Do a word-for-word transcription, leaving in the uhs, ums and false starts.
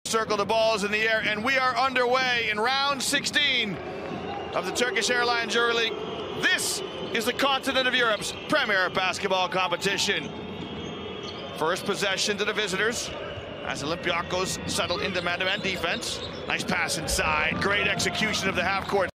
Circle, the ball is in the air, and we are underway in round sixteen of the Turkish Airlines EuroLeague. This is the continent of Europe's premier basketball competition. First possession to the visitors as Olympiacos settle into man-to-man defense. Nice pass inside, great execution of the half-court.